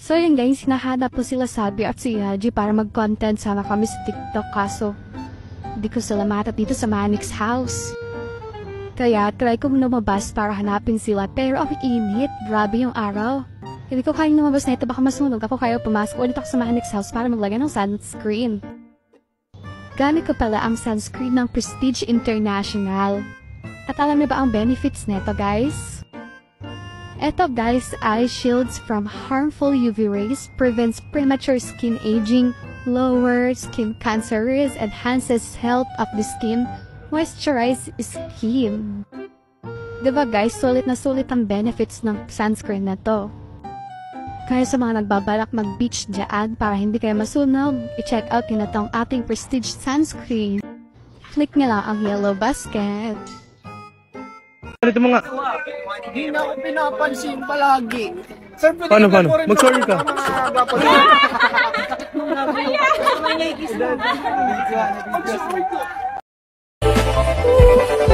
So yun guys, hinahanap po sila Sabby at si Yaji para mag-content sama kami sa TikTok, kaso hindi ko sila matap dito sa Mannix house. Kaya try kong lumabas para hanapin sila, pero ang init, grabe yung araw. Hindi ko kayang lumabas na ito, baka masunog ako, kaya pumasok ulit ako sa Mannix house para maglagay ng sunscreen. Gamit ko pala ang sunscreen ng Prestige International. At alam niyo ba ang benefits nito guys? Ito guys ay shields from harmful UV rays, prevents premature skin aging, lowers skin cancer risk, enhances health of the skin, moisturize skin. Diba guys, sulit na sulit ang benefits ng sunscreen na to. Kaya sa mga nagbabalak mag-beach dyan para hindi kayo masunog, i-check out nyo na tong ating Prestige sunscreen. Click nyo lang ang yellow basket. Ito mga... Hindi na ako pinapansin palagi. Paano? Mag-sorry ka. Mag-sorry ka.